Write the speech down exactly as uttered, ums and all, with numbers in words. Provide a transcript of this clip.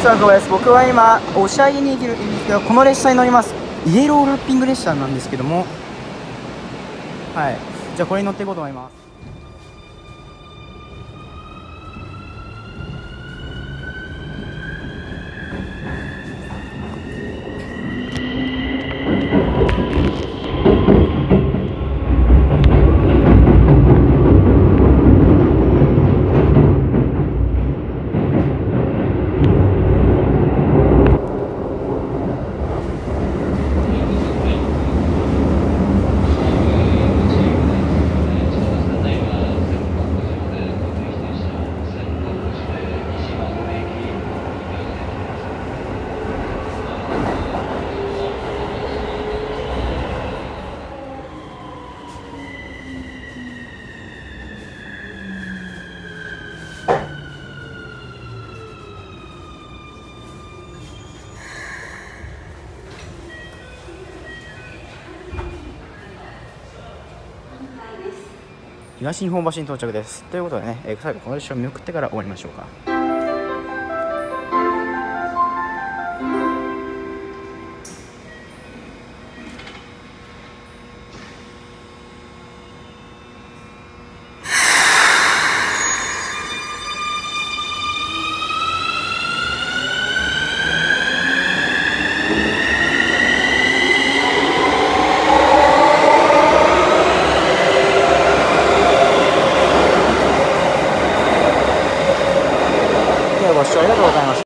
さん、小林です。僕は今、押上にいるんですけど、この列車に乗ります。イエローラッピング列車なんですけども、はい。じゃあ、これに乗っていこうと思います。東日本橋に到着です。ということでね、えー、最後この列車を見送ってから終わりましょうか。ご視聴ありがとうございました。